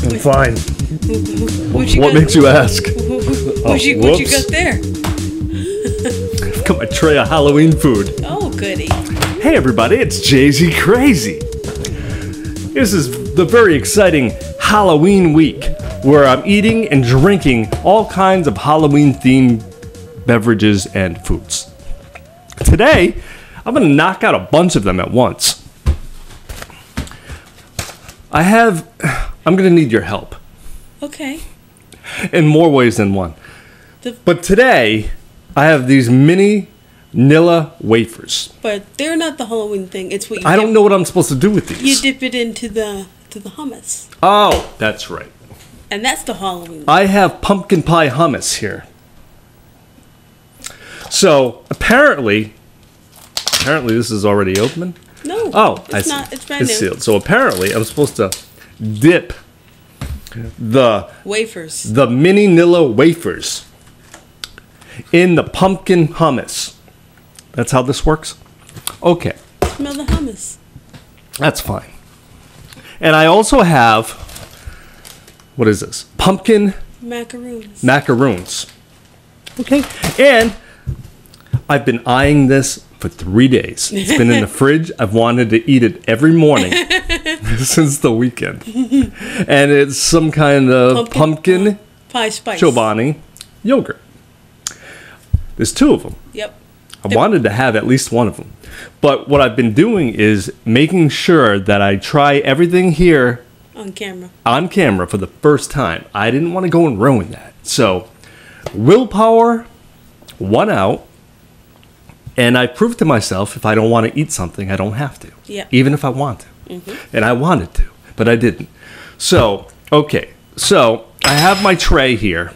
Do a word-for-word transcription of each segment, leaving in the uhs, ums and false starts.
I'm fine. What, you What got, makes you ask? what, you, what you got there? I've got my tray of Halloween food. Oh, goody. Hey everybody, it's Jay-Z Crazy. This is the very exciting Halloween week where I'm eating and drinking all kinds of Halloween-themed beverages and foods. Today, I'm going to knock out a bunch of them at once. I have... I'm going to need your help. Okay. In more ways than one. The, But today, I have these mini Nilla wafers. but they're not the Halloween thing. It's what you I dip, don't know what I'm supposed to do with these. You dip it into the to the hummus. Oh, that's right. And that's the Halloween. I have pumpkin pie hummus here. So, apparently, apparently this is already open. No. Oh, it's I see. not. It's brand It's new. sealed. So apparently I'm supposed to dip the Wafers. the mini Nilla wafers in the pumpkin hummus. That's how this works? Okay, Smell the hummus. that's fine. And I also have, what is this? Pumpkin Macaroons. macaroons. Okay, and I've been eyeing this for three days. It's been in the fridge. I've wanted to eat it every morning since the weekend. And it's some kind of pumpkin, pumpkin pie spice. Chobani yogurt. There's two of them. Yep. I wanted to have at least one of them. But what I've been doing is making sure that I try everything here On camera. on camera for the first time. I didn't want to go and ruin that. So, willpower won out. And I proved to myself if I don't want to eat something, I don't have to. Yeah. Even if I want to. Mm-hmm. And I wanted to, but I didn't. So, okay. So, I have my tray here.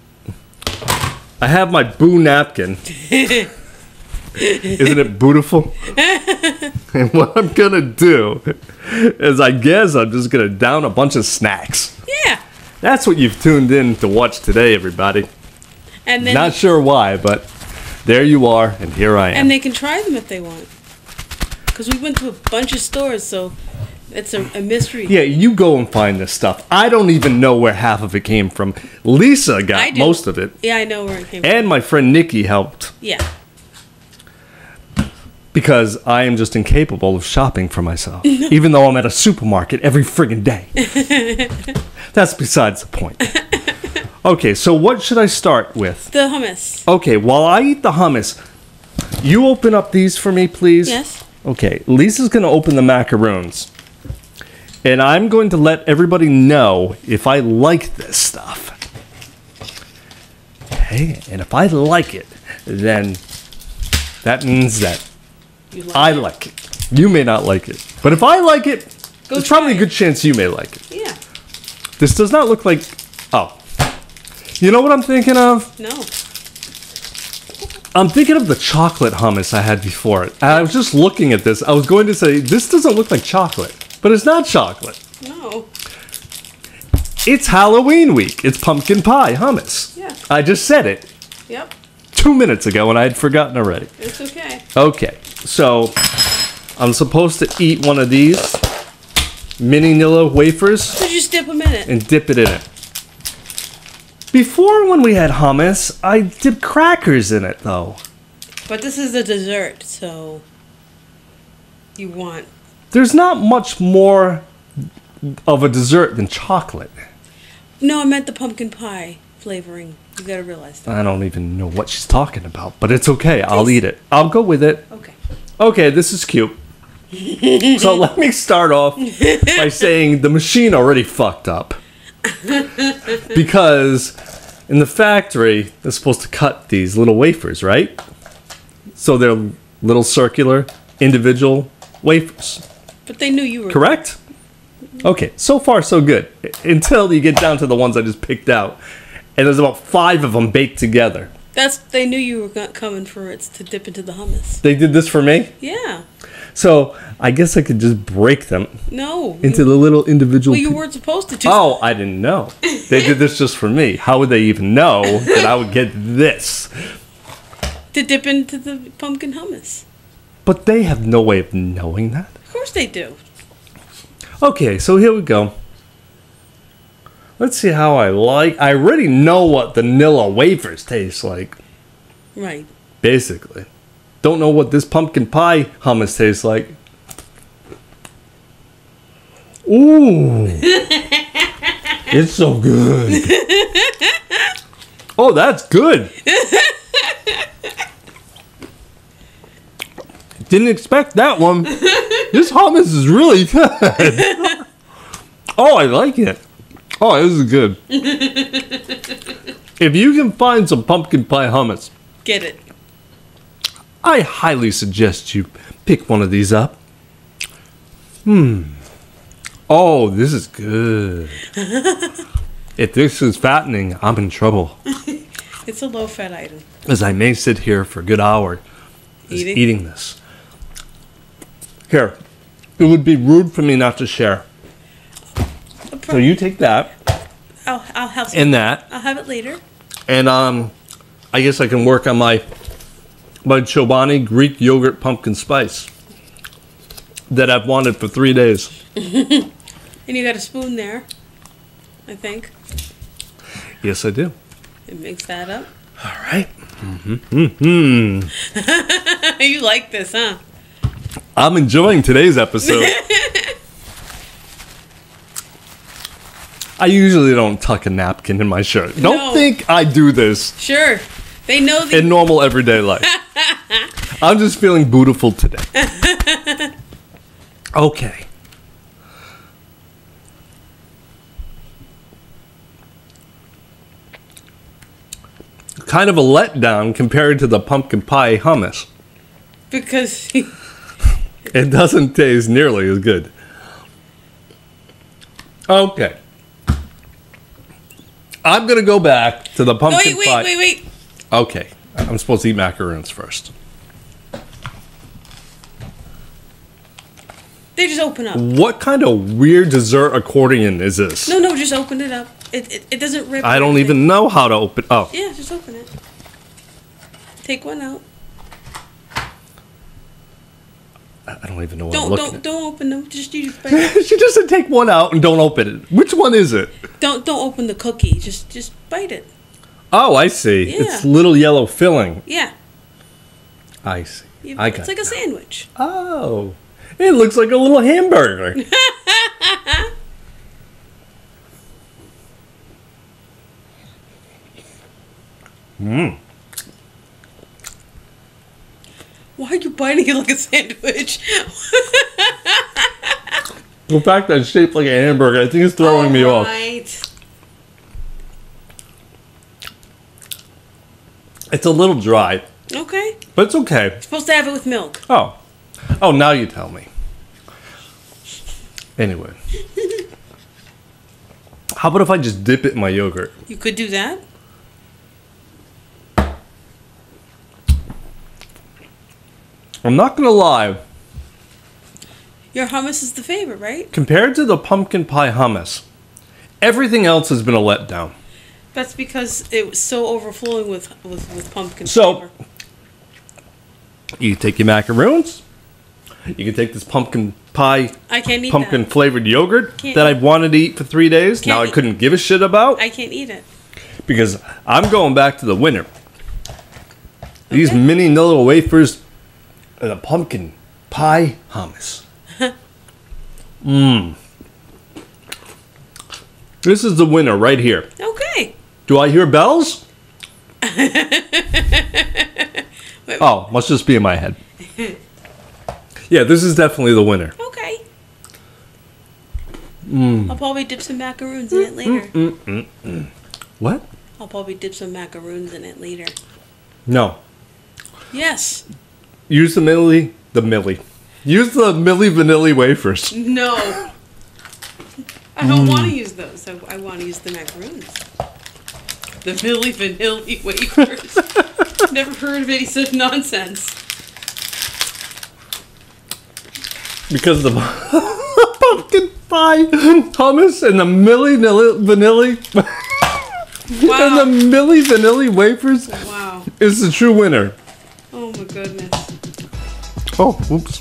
I have my Boo napkin. Isn't it beautiful? And what I'm going to do is I guess I'm just going to down a bunch of snacks. Yeah. That's what you've tuned in to watch today, everybody. And then Not sure why, but there you are, and here I am. and they can try them if they want. Because we went to a bunch of stores, so it's a, a mystery. Yeah, you go and find this stuff. I don't even know where half of it came from. Lisa I got do. most of it, Yeah, I know where it came from. and my friend Nikki helped Yeah. because I am just incapable of shopping for myself, even though I'm at a supermarket every friggin' day. That's besides the point. Okay, so what should I start with? The hummus. Okay, while I eat the hummus, you open up these for me, please. Yes. Okay, Lisa's going to open the macaroons. And I'm going to let everybody know if I like this stuff. Okay, and if I like it, then that means that You like I it? like it. You may not like it. But if I like it, Go there's probably a try good chance you may like it. Yeah. This does not look like... Oh. You know what I'm thinking of? No. I'm thinking of the chocolate hummus I had before. I was just looking at this. I was going to say, this doesn't look like chocolate. But it's not chocolate. No. It's Halloween week. It's pumpkin pie hummus. Yeah. I just said it Yep. two minutes ago and I had forgotten already. It's okay. Okay, so I'm supposed to eat one of these mini Nilla wafers So just dip them in it. and dip it in it. Before, when we had hummus, I dipped crackers in it, though. But this is a dessert, so you want. There's not much more of a dessert than chocolate. No, I meant the pumpkin pie flavoring. You gotta realize that. I don't even know what she's talking about, but it's okay. I'll Taste- eat it. I'll go with it. Okay. Okay, this is cute. So let me start off by saying the machine already fucked up. Because in the factory, they're supposed to cut these little wafers, right? So they're little circular, individual wafers. But they knew you were. Correct? Okay, so far so good. Until you get down to the ones I just picked out. And there's about five of them baked together. That's. They knew you were go- coming for it to dip into the hummus. They did this for me? Yeah. So I guess I could just break them No. into you, the little individual well, you pie- weren't supposed to. Just, Oh, I didn't know. They did this just for me. How would they even know that I would get this? To dip into the pumpkin hummus. But they have no way of knowing that. Of course they do. Okay, so here we go. Let's see how I like. I already know what vanilla wafers taste like. Right. Basically. Don't know what this pumpkin pie hummus tastes like. Ooh. It's so good. Oh, that's good. Didn't expect that one. This hummus is really good. Oh, I like it. Oh, this is good. If you can find some pumpkin pie hummus, Get it. I highly suggest you pick one of these up. Hmm. Oh, this is good. If this is fattening, I'm in trouble. It's a low-fat item. As I may sit here for a good hour just Eating? eating this. Here. It would be rude for me not to share. So you take that I'll I'll have some. and that. I'll have it later. And um, I guess I can work on my my Chobani Greek yogurt pumpkin spice that I've wanted for three days. And you got a spoon there, I think. Yes, I do. And mix that up. All right. Mm-hmm. Mm-hmm. You like this, huh? I'm enjoying today's episode. I usually don't tuck a napkin in my shirt. Don't No. think I do this Sure. They know the in normal everyday life. I'm just feeling beautiful today. Okay. Kind of a letdown compared to the pumpkin pie hummus. because It doesn't taste nearly as good. Okay. I'm going to go back to the pumpkin wait, wait, pie. wait, wait. Okay. I'm supposed to eat macaroons first. They just open up. What kind of weird dessert accordion is this? No, no, just open it up. It it, it doesn't rip. I don't anything. even know how to open. Oh, Yeah, just open it. Take one out. I don't even know what Don't I'm looking don't at. don't open them. Just you just bite it. She just said take one out and don't open it. Which one is it? Don't don't open the cookie. Just just bite it. Oh, I see. Yeah. It's little yellow filling. Yeah. I see. You- I it's got like it a now. sandwich. Oh, it looks like a little hamburger. Mmm. Why are you biting it like a sandwich? The fact that it's shaped like a hamburger, I think it's throwing me off. Alright. It's a little dry, Okay. but it's okay. Supposed to have it with milk. Oh. Oh, now you tell me. Anyway. How about if I just dip it in my yogurt? You could do that. I'm not going to lie. Your hummus is the favorite, right? Compared to the pumpkin pie hummus, everything else has been a letdown. That's because it was so overflowing with with, with pumpkin So- flavor. You take your macaroons. You can take this pumpkin pie, I can't eat pumpkin that. flavored yogurt Can't that eat- I've wanted to eat for three days. Now Can't I eat- couldn't give a shit about I can't eat it. because I'm going back to the winner. These Okay. mini little wafers and a pumpkin pie hummus. Mmm. This is the winner right here. Okay. Do I hear bells? Oh, must just be in my head. Yeah, this is definitely the winner. Okay. Mm. I'll probably dip some macaroons in it later. Mm, mm, mm. What? I'll probably dip some macaroons in it later. No. Yes. Use the Millie, the Millie. Use the Millie Vanilli wafers. No. I don't want to use those. I, I want to use the macaroons. The Milli Vanilli wafers. Never heard of any such nonsense. Because the pumpkin pie hummus and the Millie Nilli- Vanilli Wow. and the Millie Vanilli wafers Wow. is the true winner. Oh my goodness. Oh, whoops.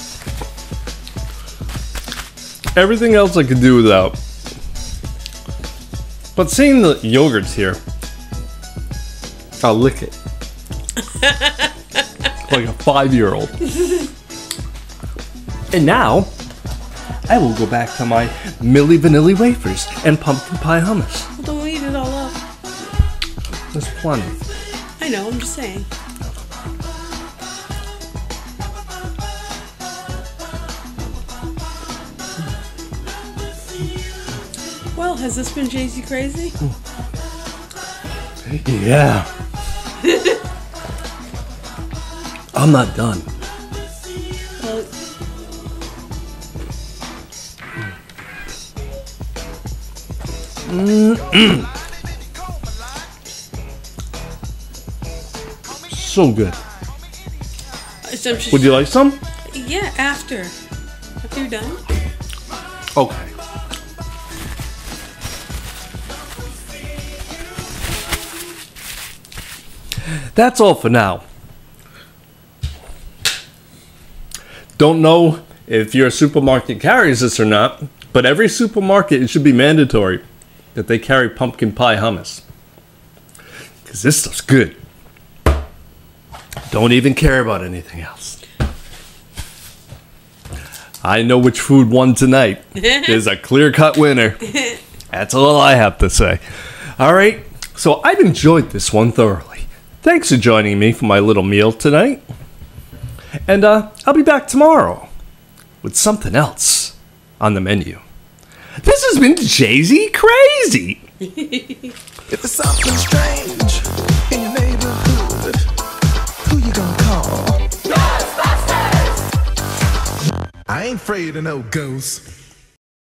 Everything else I could do without. But seeing the yogurts here, I'll lick it. Like a five-year-old. And now, I will go back to my Milli Vanilli wafers and pumpkin pie hummus. Well, don't eat it all up. There's plenty. I know, I'm just saying. Well, has this been Jay Z Crazy? Yeah. I'm not done. Well, Mm-mm. So good. so I'm just- Would you like some? Yeah, after. After you're done. Okay. That's all for now. Don't know if your supermarket carries this or not, but every supermarket, it should be mandatory that they carry pumpkin pie hummus. Because this stuff's good. Don't even care about anything else. I know which food won tonight. There's a clear-cut winner. That's all I have to say. All right, so I've enjoyed this one thoroughly. Thanks for joining me for my little meal tonight. And uh, I'll be back tomorrow with something else on the menu. This has been Jay Z Crazy. If there's something strange in your neighborhood, who you gonna call? Ghostbusters! I ain't afraid of no ghosts.